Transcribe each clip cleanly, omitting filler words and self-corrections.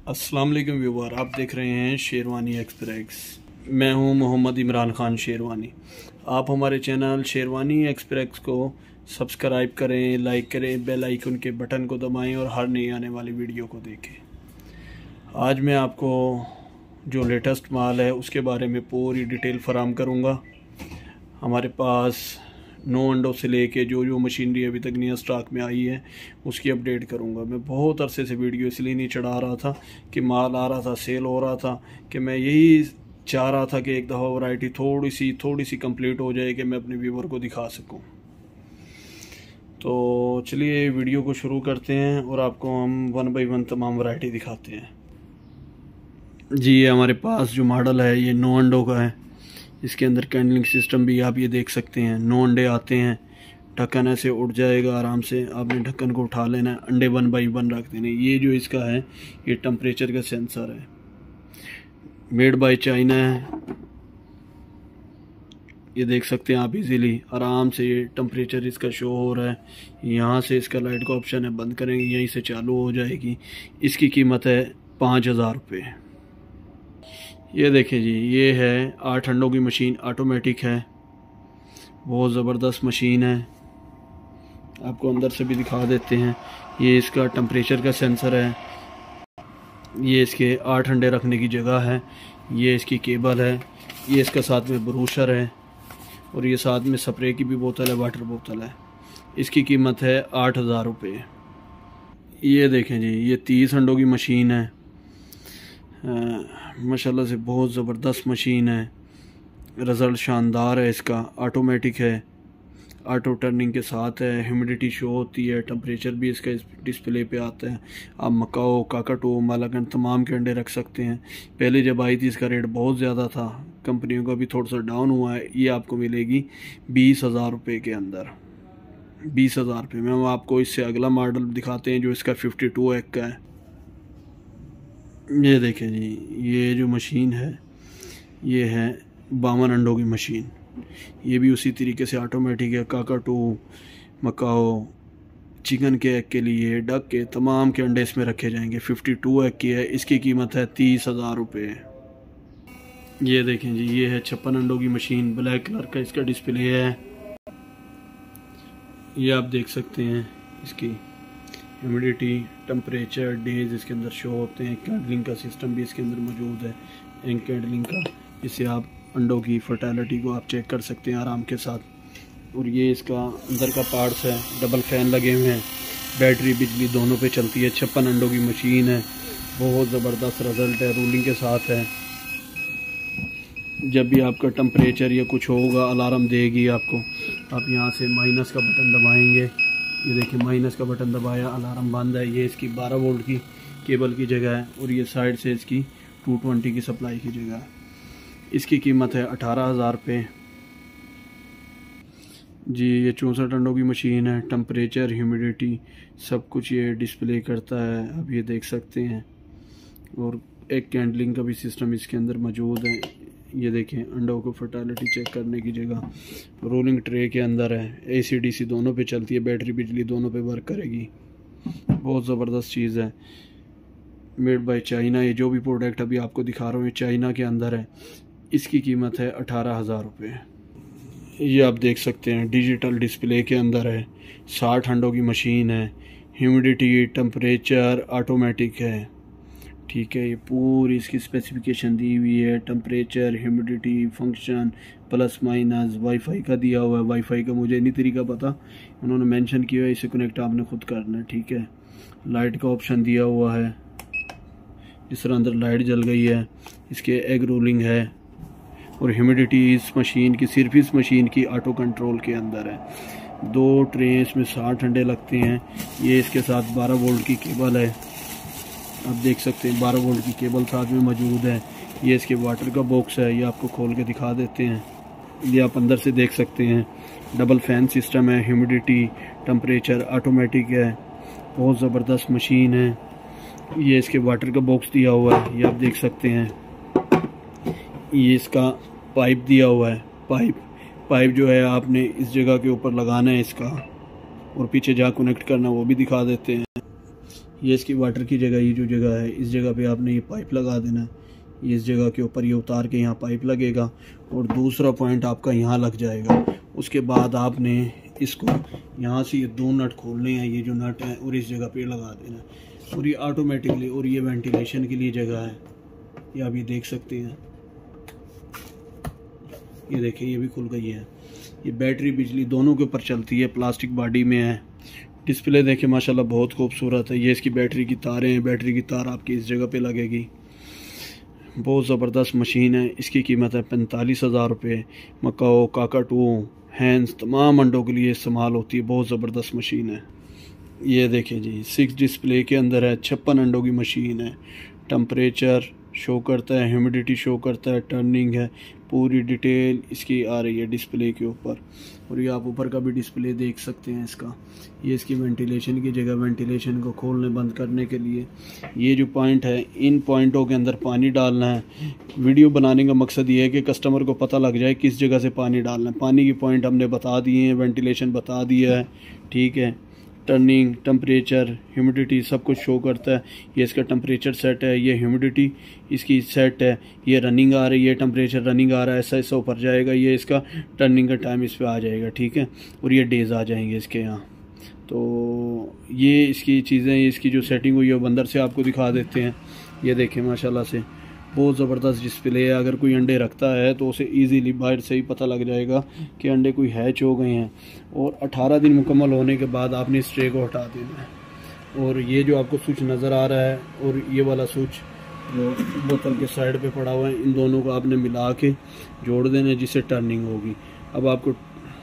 अस्सलाम वालेकुम व्यूवर, आप देख रहे हैं शेरवानी एक्सप्रेस। मैं हूं मोहम्मद इमरान ख़ान शेरवानी। आप हमारे चैनल शेरवानी एक्सप्रेस को सब्सक्राइब करें, लाइक करें, बेल आइकन के बटन को दबाएं और हर नई आने वाली वीडियो को देखें। आज मैं आपको जो लेटेस्ट माल है उसके बारे में पूरी डिटेल फराहम करूँगा। हमारे पास 9 अंडों से लेके जो मशीनरी अभी तक नया स्टॉक में आई है उसकी अपडेट करूंगा। मैं बहुत अरसे से वीडियो इसलिए नहीं चढ़ा रहा था कि माल आ रहा था, सेल हो रहा था, कि मैं यही चाह रहा था कि एक दफ़ा वैरायटी थोड़ी सी कंप्लीट हो जाए कि मैं अपने व्यूवर को दिखा सकूं। तो चलिए वीडियो को शुरू करते हैं और आपको हम 1 बाय 1 तमाम वैरायटी दिखाते हैं। जी, ये हमारे पास जो मॉडल है ये 9 अंडों का है। इसके अंदर कैंडलिंग सिस्टम भी आप ये देख सकते हैं। 9 अंडे आते हैं, ढक्कन ऐसे उठ जाएगा आराम से। आपने ढक्कन को उठा लेना है, अंडे 1 बाय 1 रख देने। ये जो इसका है ये टेम्परेचर का सेंसर है, मेड बाय चाइना है। ये देख सकते हैं आप इजीली आराम से ये टेम्परेचर इसका शो हो रहा है। यहाँ से इसका लाइट का ऑप्शन है, बंद करेंगे यहीं से चालू हो जाएगी। इसकी कीमत है 5000 रुपये। ये देखें जी, ये है 8 अंडों की मशीन, ऑटोमेटिक है, बहुत ज़बरदस्त मशीन है। आपको अंदर से भी दिखा देते हैं। ये इसका टेम्परेचर का सेंसर है, ये इसके 8 अंडे रखने की जगह है, ये इसकी केबल है, ये इसका साथ में ब्रूशर है और ये साथ में स्प्रे की भी बोतल है, वाटर बोतल है। इसकी कीमत है 8000 रुपये। ये देखें जी, ये 30 अंडों की मशीन है। माशाल्लाह से बहुत ज़बरदस्त मशीन है, रिज़ल्ट शानदार है। इसका ऑटोमेटिक है, ऑटो टर्निंग के साथ है, ह्यूमिडिटी शो होती है, टेम्परेचर भी इसका डिस्प्ले पे आता है। आप मकाओ, काकाटो, मालाकन तमाम के अंडे रख सकते हैं। पहले जब आई थी इसका रेट बहुत ज़्यादा था, कंपनियों का भी थोड़ा सा डाउन हुआ है। ये आपको मिलेगी 20,000 रुपये के अंदर, 20,000 रुपये में। हम आपको इससे अगला मॉडल दिखाते हैं जो इसका 52 एग का है। ये देखें जी, ये जो मशीन है ये है 52 अंडों की मशीन। ये भी उसी तरीके से ऑटोमेटिक है। काकाटू, मकाओ, चिकन के एग के लिए, डक के तमाम के अंडे इसमें रखे जाएंगे। 52 एग की है, इसकी कीमत है 30,000 रुपये। ये देखें जी, ये है 56 अंडों की मशीन, ब्लैक कलर का इसका डिस्प्ले है। ये आप देख सकते हैं, इसकी ह्यूमिडिटी, टेम्परेचर, डेज इसके अंदर शो होते हैं। कैंडलिंग का सिस्टम भी इसके अंदर मौजूद है, एंड कैंडलिंग का, जिससे आप अंडों की फर्टिलिटी को आप चेक कर सकते हैं आराम के साथ। और ये इसका अंदर का पार्ट्स है, डबल फैन लगे हुए हैं, बैटरी बिजली दोनों पे चलती है। 56 अंडों की मशीन है, बहुत ज़बरदस्त रिज़ल्ट है, रूलिंग के साथ है। जब भी आपका टेम्परेचर या कुछ होगा अलार्म देगी आपको। आप यहाँ से माइनस का बटन दबाएंगे, ये देखिए माइनस का बटन दबाया, अलार्म बंद है। ये इसकी 12 वोल्ट की केबल की जगह है और ये साइड से इसकी 220 की सप्लाई की जगह है। इसकी कीमत है 18,000 रुपये। जी, ये 64 अंडों की मशीन है, टेम्परेचर, ह्यूमिडिटी सब कुछ ये डिस्प्ले करता है, आप ये देख सकते हैं। और एक कैंडलिंग का भी सिस्टम इसके अंदर मौजूद है। ये देखें, अंडों को फर्टिलिटी चेक करने की जगह रोलिंग ट्रे के अंदर है। AC/DC दोनों पे चलती है, बैटरी बिजली दोनों पे वर्क करेगी। बहुत ज़बरदस्त चीज़ है, मेड बाय चाइना। ये जो भी प्रोडक्ट अभी आपको दिखा रहा हूँ ये चाइना के अंदर है। इसकी कीमत है 18,000 रुपये। ये आप देख सकते हैं, डिजिटल डिस्प्ले के अंदर है, 60 अंडों की मशीन है, ह्यूमिडिटी, टेम्परेचर ऑटोमेटिक है। ठीक है, ये पूरी इसकी स्पेसिफिकेशन दी हुई है, temperature, humidity, function, plus minus, WiFi का दिया हुआ है। वाईफाई का मुझे नहीं तरीका पता, उन्होंने मेंशन किया है, इसे कनेक्ट आपने खुद करना है। ठीक है, लाइट का ऑप्शन दिया हुआ है, इस तरह अंदर लाइट जल गई है। इसके एग रोलिंग है और ह्यूमिडिटी इस मशीन की, सिर्फ इस मशीन की ऑटो कंट्रोल के अंदर है। 2 ट्रे इसमें 60 अंडे लगते हैं। ये इसके साथ 12 वोल्ट की केबल है, आप देख सकते हैं 12 वोल्ट की केबल साथ में मौजूद है। ये इसके वाटर का बॉक्स है, ये आपको खोल के दिखा देते हैं। ये आप अंदर से देख सकते हैं, डबल फैन सिस्टम है, ह्यूमिडिटी, टेम्परेचर ऑटोमेटिक है, बहुत ज़बरदस्त मशीन है। ये इसके वाटर का बॉक्स दिया हुआ है, ये आप देख सकते हैं। ये इसका पाइप दिया हुआ है, पाइप जो है आपने इस जगह के ऊपर लगाना है इसका, और पीछे जहाँ कनेक्ट करना वो भी दिखा देते हैं। ये इसकी वाटर की जगह, ये जो जगह है इस जगह पे आपने ये पाइप लगा देना है। ये इस जगह के ऊपर ये उतार के यहाँ पाइप लगेगा और दूसरा पॉइंट आपका यहाँ लग जाएगा। उसके बाद आपने इसको यहाँ से ये 2 नट खोलने हैं, ये जो नट है, और इस जगह पे लगा देना है और ये ऑटोमेटिकली, और ये वेंटिलेशन के लिए जगह है, ये आप ये देख सकते हैं। ये देखिए ये भी खुल गई है। ये बैटरी बिजली दोनों के ऊपर चलती है, प्लास्टिक बॉडी में है। डिस्प्ले देखें माशाल्लाह बहुत खूबसूरत है। ये इसकी बैटरी की तारें हैं, बैटरी की तार आपकी इस जगह पे लगेगी। बहुत ज़बरदस्त मशीन है। इसकी कीमत है 45,000 रुपये। मकाओ, काकाटू, हैंस तमाम अंडों के लिए इस्तेमाल होती है। बहुत ज़बरदस्त मशीन है। ये देखिए जी 6 डिस्प्ले के अंदर है, 56 अंडों की मशीन है। टेम्परेचर शो करता है, ह्यूमिडिटी शो करता है, टर्निंग है, पूरी डिटेल इसकी आ रही है डिस्प्ले के ऊपर। और ये आप ऊपर का भी डिस्प्ले देख सकते हैं इसका। ये इसकी वेंटिलेशन की जगह, वेंटिलेशन को खोलने बंद करने के लिए। ये जो पॉइंट है, इन पॉइंटों के अंदर पानी डालना है। वीडियो बनाने का मकसद ये है कि कस्टमर को पता लग जाए किस जगह से पानी डालना है। पानी की पॉइंट हमने बता दिए हैं, वेंटिलेशन बता दिया है, ठीक है। टर्निंग, टेम्परेचर, ह्यूमिडिटी सब कुछ शो करता है। ये इसका टेम्परेचर सेट है, ये ह्यूमिडिटी इसकी सेट है, ये रनिंग आ रही है, टेम्परेचर रनिंग आ रहा है, ऐसा ऐसा ऊपर जाएगा। ये इसका टर्निंग का टाइम इस पे आ जाएगा, ठीक है। और ये डेज़ आ जाएंगे इसके यहाँ। तो ये इसकी चीज़ें, इसकी जो सेटिंग हुई है वो अंदर से आपको दिखा देते हैं। ये देखें माशाल्लाह से बहुत ज़बरदस्त डिस्प्ले है। अगर कोई अंडे रखता है तो उसे इजीली बाहर से ही पता लग जाएगा कि अंडे कोई हैच हो गए हैं। और 18 दिन मुकम्मल होने के बाद आपने इस ट्रे को हटा देना है। और ये जो आपको स्विच नज़र आ रहा है और ये वाला स्विच जो बोतल के साइड पे पड़ा हुआ है, इन दोनों को आपने मिला के जोड़ देना है, जिससे टर्निंग होगी। अब आपको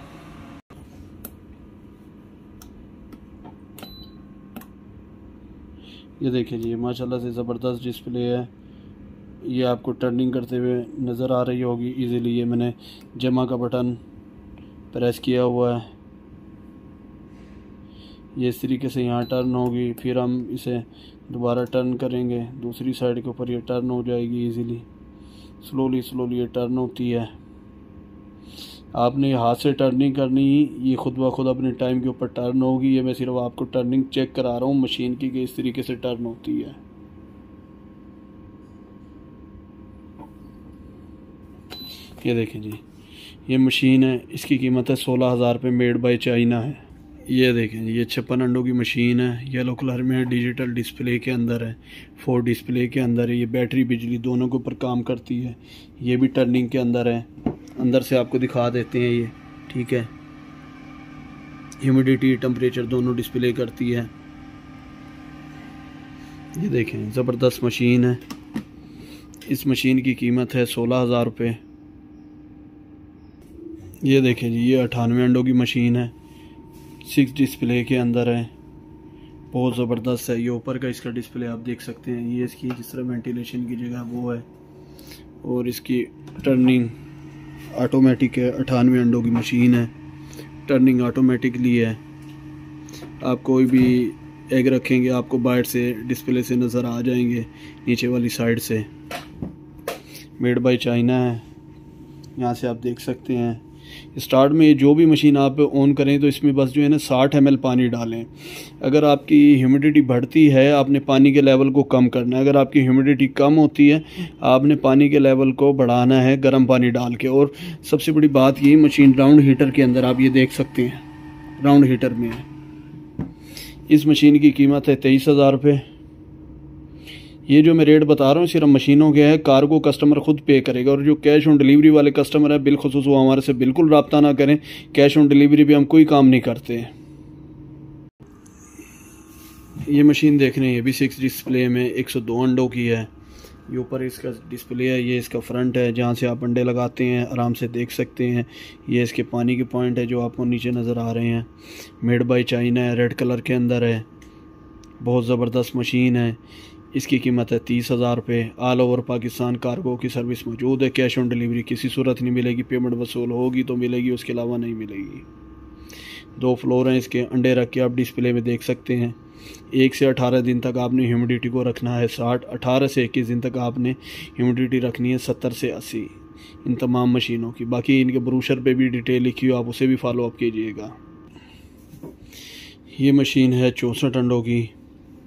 ये देखिए जी माशाल्लाह से ज़बरदस्त डिस्प्ले है। ये आपको टर्निंग करते हुए नज़र आ रही होगी इजीली। ये मैंने जमा का बटन प्रेस किया हुआ है, ये इस तरीके से यहाँ टर्न होगी। फिर हम इसे दोबारा टर्न करेंगे, दूसरी साइड के ऊपर ये टर्न हो जाएगी इजीली। स्लोली स्लोली ये टर्न होती है। आपने हाथ से टर्निंग करनी, ये खुद ब खुद अपने टाइम के ऊपर टर्न होगी। ये मैं सिर्फ आपको टर्निंग चेक करा रहा हूँ मशीन की कि इस तरीके से टर्न होती है। ये देखें जी ये मशीन है, इसकी कीमत है 16,000 रुपये, मेड बाय चाइना है। ये देखें ये 56 अंडों की मशीन है, येलो कलर में है, डिजिटल डिस्प्ले के अंदर है, 4 डिस्प्ले के अंदर है। ये बैटरी बिजली दोनों के ऊपर काम करती है। ये भी टर्निंग के अंदर है, अंदर से आपको दिखा देते हैं ये, ठीक है। ह्यूमिडिटी, टेम्परेचर दोनों डिस्प्ले करती है। ये देखें ज़बरदस्त मशीन है। इस मशीन की कीमत है 16,000 रुपये। ये देखें जी ये 98 अंडों की मशीन है, 6 डिस्प्ले के अंदर है, बहुत ज़बरदस्त है। ये ऊपर का इसका डिस्प्ले आप देख सकते हैं। ये इसकी जिस तरह वेंटिलेशन की जगह वो है, और इसकी टर्निंग ऑटोमेटिक है। 98 अंडों की मशीन है, टर्निंग ऑटोमेटिकली है। आप कोई भी एग रखेंगे आपको बाहर से डिस्प्ले से नज़र आ जाएंगे, नीचे वाली साइड से। मेड बाय चाइना है, यहाँ से आप देख सकते हैं। स्टार्ट में जो भी मशीन आप ऑन करें तो इसमें बस जो है ना 60 ml पानी डालें। अगर आपकी ह्यूमिडिटी बढ़ती है आपने पानी के लेवल को कम करना है। अगर आपकी ह्यूमिडिटी कम होती है आपने पानी के लेवल को बढ़ाना है गर्म पानी डाल के। और सबसे बड़ी बात ये मशीन राउंड हीटर के अंदर आप ये देख सकते हैं, राउंड हीटर में है। इस मशीन की कीमत है 23,000 रुपये। ये जो मैं रेट बता रहा हूँ सिर्फ मशीनों के है, कार्गो कस्टमर खुद पे करेगा। और जो कैश ऑन डिलीवरी वाले कस्टमर है बिलखुसूस वो हमारे से बिल्कुल रब्ता ना करें, कैश ऑन डिलीवरी पे हम कोई काम नहीं करते। ये मशीन देख रहे हैं, ये भी 6 डिस्प्ले में 102 अंडों की है। ये ऊपर इसका डिस्प्ले है, ये इसका फ्रंट है जहाँ से आप अंडे लगाते हैं, आराम से देख सकते हैं। ये इसके पानी के पॉइंट है जो आपको नीचे नज़र आ रहे हैं। मेड बाय चाइना है, रेड कलर के अंदर है, बहुत ज़बरदस्त मशीन है। इसकी कीमत है 30,000 रुपये। ऑल ओवर पाकिस्तान कार्गो की सर्विस मौजूद है। कैश ऑन डिलीवरी किसी सूरत नहीं मिलेगी, पेमेंट वसूल होगी तो मिलेगी, उसके अलावा नहीं मिलेगी। 2 फ्लोर हैं इसके। अंडे रख के आप डिस्प्ले में देख सकते हैं। 1 से 18 दिन तक आपने ह्यूमिडिटी को रखना है 60, 18 से 21 दिन तक आपने ह्यूमिडिटी रखनी है 70 से 80 इन तमाम मशीनों की। बाकी इनके ब्रोशर पे भी डिटेल लिखी हो, आप उसे भी फॉलो अप कीजिएगा। ये मशीन है 64 अंडों की,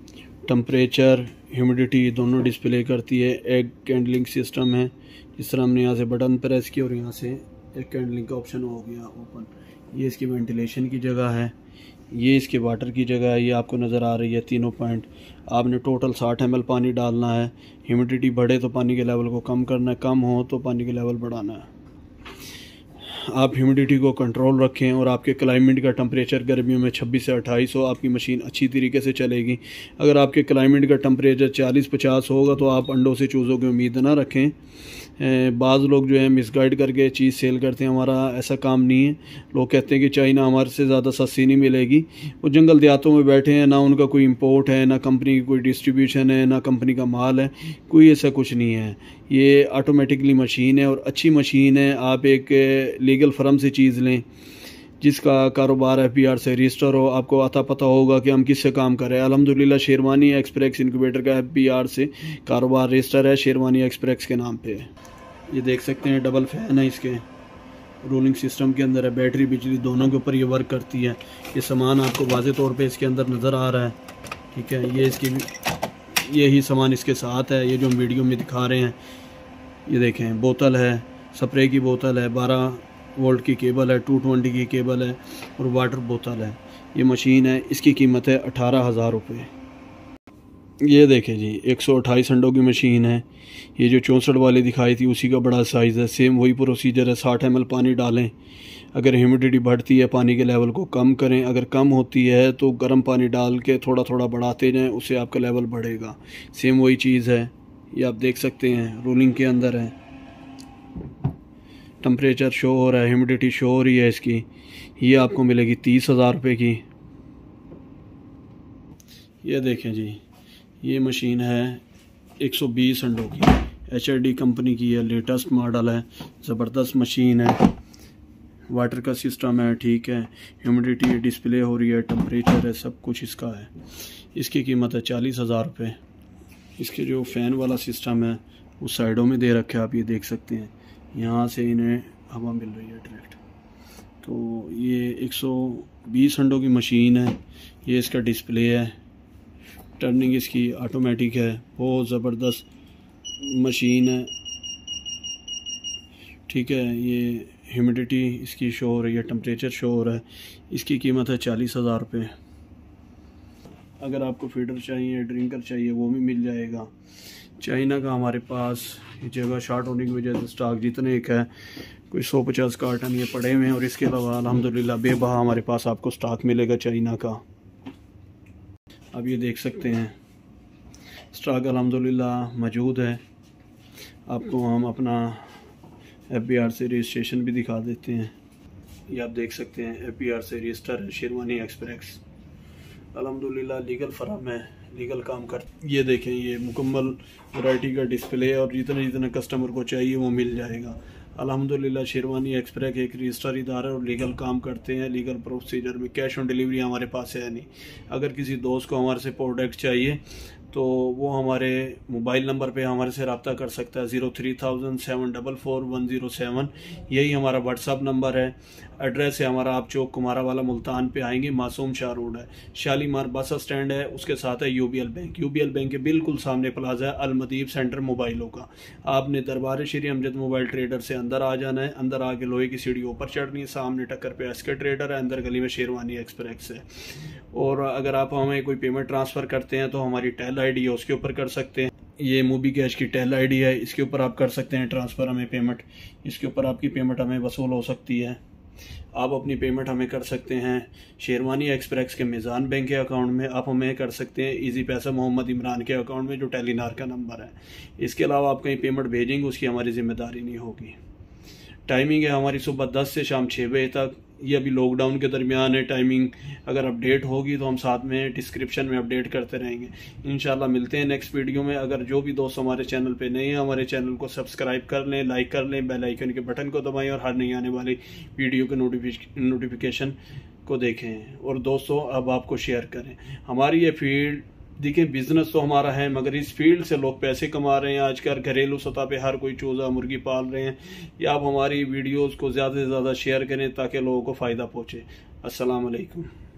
टेम्परेचर, ह्यूमिडिटी दोनों डिस्प्ले करती है। एक कैंडलिंग सिस्टम है, जिस तरह हमने यहाँ से बटन प्रेस किया और यहाँ से एक कैंडलिंग का ऑप्शन हो गया ओपन। ये इसकी वेंटिलेशन की जगह है, ये इसके वाटर की जगह है, ये आपको नज़र आ रही है तीनों पॉइंट। आपने टोटल 60 ml पानी डालना है। ह्यूमिडिटी बढ़े तो पानी के लेवल को कम करना है, कम हो तो पानी के लेवल बढ़ाना है। आप ह्यूमिडिटी को कंट्रोल रखें और आपके क्लाइमेट का टेम्परेचर गर्मियों में 26 से 28 हो, आपकी मशीन अच्छी तरीके से चलेगी। अगर आपके क्लाइमेट का टेम्परेचर 40-50 होगा तो आप अंडों से चूज़ों की उम्मीद ना रखें। बाज़ लोग जो है मिसगाइड करके चीज़ सेल करते हैं, हमारा ऐसा काम नहीं है। लोग कहते हैं कि चाइना हमारे से ज़्यादा सस्ती नहीं मिलेगी। वो जंगल देहातों में बैठे हैं, ना उनका कोई इंपोर्ट है, ना कंपनी की कोई डिस्ट्रीब्यूशन है, ना कंपनी का माल है, कोई ऐसा कुछ नहीं है। ये ऑटोमेटिकली मशीन है और अच्छी मशीन है। आप एक लीगल फर्म से चीज़ लें जिसका कारोबार FBR से रजिस्टर हो, आपको आता पता होगा कि हम किससे काम कर रहे हैं। अल्हम्दुलिल्लाह शेरवानी एक्सप्रेस इनक्यूबेटर का FBR से कारोबार रजिस्टर है, शेरवानी एक्सप्रेस के नाम पे। ये देख सकते हैं डबल फैन है, इसके रोलिंग सिस्टम के अंदर है, बैटरी बिजली दोनों के ऊपर ये वर्क करती है। ये सामान आपको वाज़े तौर पे इसके अंदर नज़र आ रहा है, ठीक है। ये इसकी यही सामान इसके साथ है, ये जो हम वीडियो में दिखा रहे हैं। ये देखें बोतल है, स्प्रे की बोतल है, 12 वोल्ट की केबल है, 220 की केबल है और वाटर बोतल है। ये मशीन है, इसकी कीमत है 18,000 रुपये। ये देखें जी 128 अंडों की मशीन है। ये जो 64 वाली दिखाई थी उसी का बड़ा साइज़ है। सेम वही प्रोसीजर है, 60 ml पानी डालें। अगर ह्यूमिडिटी बढ़ती है पानी के लेवल को कम करें, अगर कम होती है तो गर्म पानी डाल के थोड़ा थोड़ा बढ़ाते जाएं, उससे आपका लेवल बढ़ेगा। सेम वही चीज़ है, ये आप देख सकते हैं रोलिंग के अंदर है। टेम्परेचर शो हो रहा है, ह्यूमिडिटी शो हो रही है इसकी। ये आपको मिलेगी 30,000 रुपये की। ये देखें जी, ये मशीन है 120 अंडों की, HRD कंपनी की है, लेटेस्ट मॉडल है, ज़बरदस्त मशीन है। वाटर का सिस्टम है, ठीक है। ह्यूमिडिटी डिस्प्ले हो रही है, टेम्परेचर है, सब कुछ इसका है। इसकी कीमत है 40,000 रुपये। इसके जो फ़ैन वाला सिस्टम है वो साइडों में दे रखे, आप ये देख सकते हैं। यहाँ से इन्हें हवा मिल रही है डायरेक्ट। तो ये 120 अंडों की मशीन है। ये इसका डिस्प्ले है, टर्निंग इसकी ऑटोमेटिक है, बहुत ज़बरदस्त मशीन है, ठीक है। ये ह्यूमिडिटी इसकी शो हो रही है, टेम्परेचर शो हो रहा है। इसकी कीमत है 40,000 रुपये। अगर आपको फीडर चाहिए, ड्रिंकर चाहिए, वो भी मिल जाएगा। चाइना का हमारे पास जगह शॉर्ट होने की वजह से स्टॉक जितने एक है कोई 150 कार्टन ये पड़े हुए हैं और इसके अलावा अल्हम्दुलिल्लाह बेबहा हमारे पास आपको स्टॉक मिलेगा चाइना का। अब ये देख सकते हैं स्टॉक अल्हम्दुलिल्लाह मौजूद है। आपको हम अपना FBR से रजिस्ट्रेशन भी दिखा देते हैं। ये आप देख सकते हैं FBR से रजिस्टर है, शेरवानी एक्सप्रेस। अल्हम्दुलिल्लाह लीगल फर्म है, लीगल काम कर। ये देखें, ये मुकम्मल वैरायटी का डिस्प्ले और जितने कस्टमर को चाहिए वो मिल जाएगा। अल्हम्दुलिल्लाह शेरवानी एक्सप्रेस एक रजिस्टर इदारा और लीगल काम करते हैं। लीगल प्रोसीजर में कैश ऑन डिलीवरी हमारे पास है नहीं। अगर किसी दोस्त को हमारे से प्रोडक्ट चाहिए तो वो हमारे मोबाइल नंबर पे हमारे से रब्ता कर सकता है, 03,744,107। यही हमारा व्हाट्सअप नंबर है। एड्रेस है हमारा, आप चौक कुमारा वाला मुल्तान पे आएंगे, मासूम शाह रोड है, शालीमार बस स्टैंड है, उसके साथ है UBL बैंक। UBL बैंक के बिल्कुल सामने प्लाजा है अलमदीब सेंटर मोबाइलों का। आपने दरबार श्री अमजद मोबाइल ट्रेडर से अंदर आ जाना है। अंदर आके लोहे की सीढ़ी ऊपर चढ़नी है, सामने टक्कर पे SK ट्रेडर है, अंदर गली में शेरवानी एक्सप्रेस है। और अगर आप हमें कोई पेमेंट ट्रांसफ़र करते हैं तो हमारी टेल ID है, उसके ऊपर कर सकते हैं। ये मूवी कैश की टेल ID है, इसके ऊपर आप कर सकते हैं ट्रांसफ़र हमें पेमेंट। इसके ऊपर आपकी पेमेंट हमें वसूल हो सकती है। आप अपनी पेमेंट हमें कर सकते हैं शेरवानी एक्सप्रेस के मीज़ान बैंक के अकाउंट में। आप हमें कर सकते हैं इजी पैसा मोहम्मद इमरान के अकाउंट में, जो टेलीनार का नंबर है। इसके अलावा आप कहीं पेमेंट भेजेंगे उसकी हमारी ज़िम्मेदारी नहीं होगी। टाइमिंग है हमारी सुबह 10 से शाम 6 बजे तक। ये अभी लॉकडाउन के दरमियान है। टाइमिंग अगर अपडेट होगी तो हम साथ में डिस्क्रिप्शन में अपडेट करते रहेंगे। इंशाल्लाह मिलते हैं नेक्स्ट वीडियो में। अगर जो भी दोस्त हमारे चैनल पे नए हैं, हमारे चैनल को सब्सक्राइब कर लें, लाइक कर लें, बेल आइकन के बटन को दबाएं और हर नई आने वाली वीडियो के नोटिफिकेशन को देखें। और दोस्तों अब आपको शेयर करें। हमारी ये फील्ड देखिए, बिजनेस तो हमारा है मगर इस फील्ड से लोग पैसे कमा रहे हैं। आजकल घरेलू सतह पे हर कोई चूज़ा मुर्गी पाल रहे हैं। या आप हमारी वीडियोस को ज़्यादा से ज़्यादा शेयर करें ताकि लोगों को फ़ायदा पहुँचे। अस्सलाम वालेकुम।